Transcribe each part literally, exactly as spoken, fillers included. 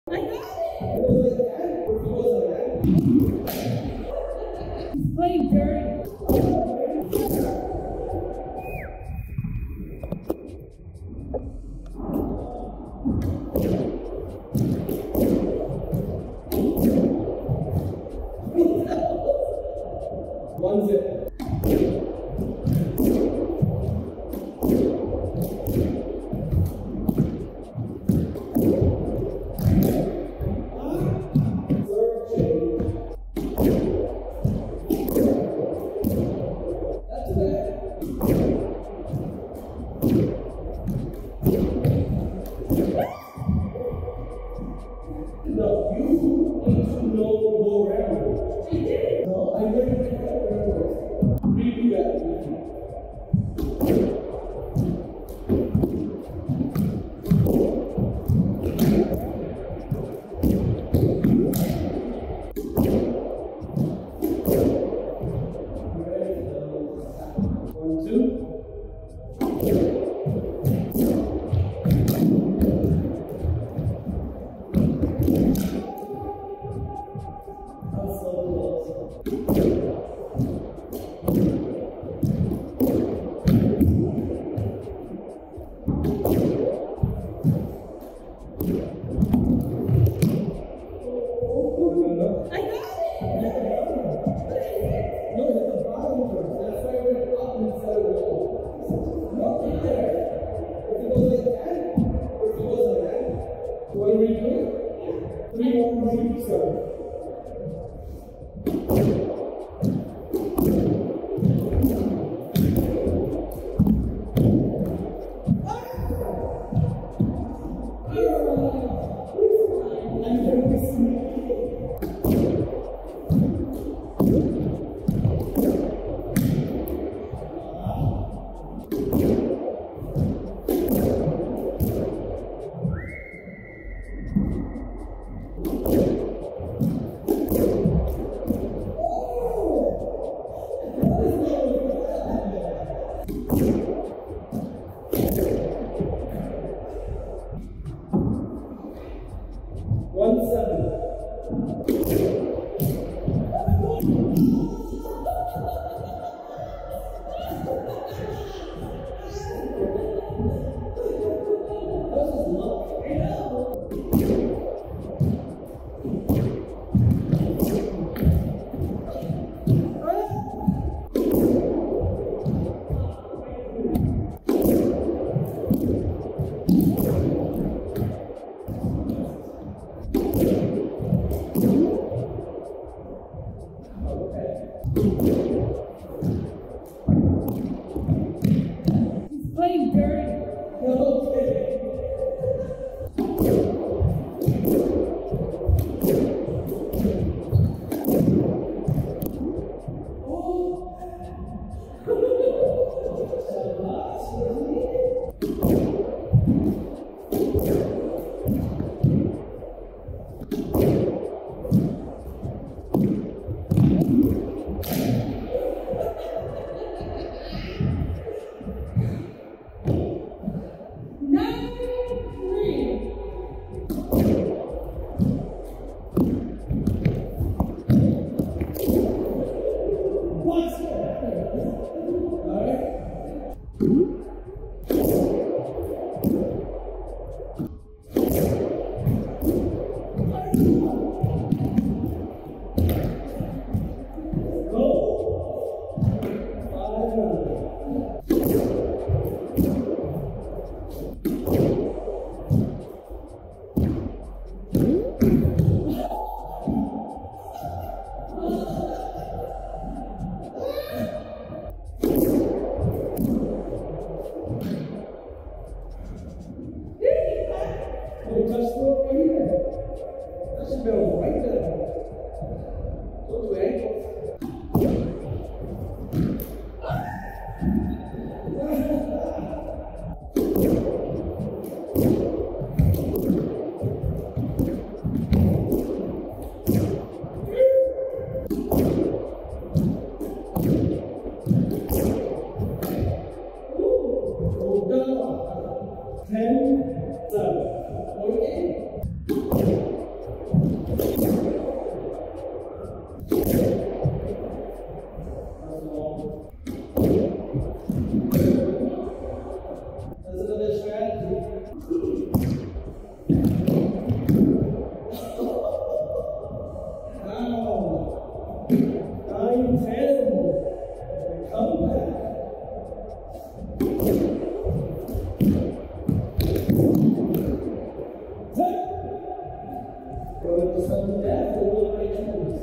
I got it! It was like that? Or if it was like that? He's playing dirty. One zip. No, you need to know the go around. I did. No, I never did that. Redo that. One, two. What are we doing? Three more repeats, sir. One seven. He's playing dirty. Okay. Touch the right here. That should be right there. Don't do ankles. Ooh, ten, seven. Okay. Going to sudden death or will I choose?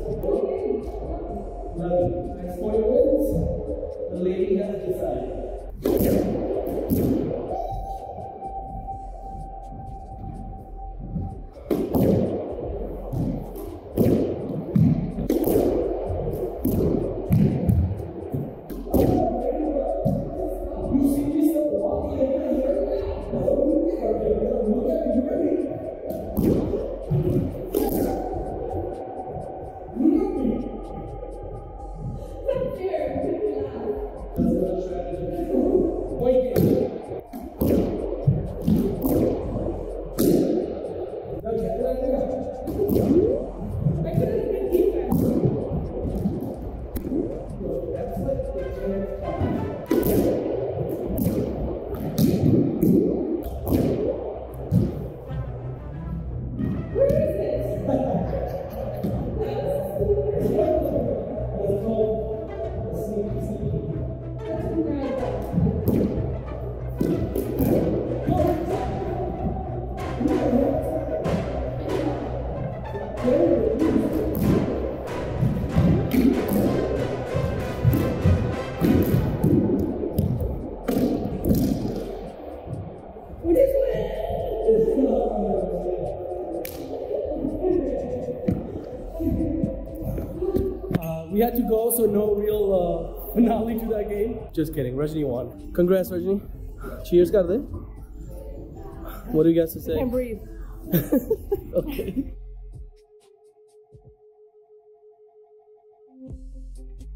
Now, next point wins. The lady has decided. We had to go, so no real uh, finale to that game. Just kidding, Rajani won. Congrats, Rajani. Cheers, Karde. What do you guys to say? I can't breathe. Okay.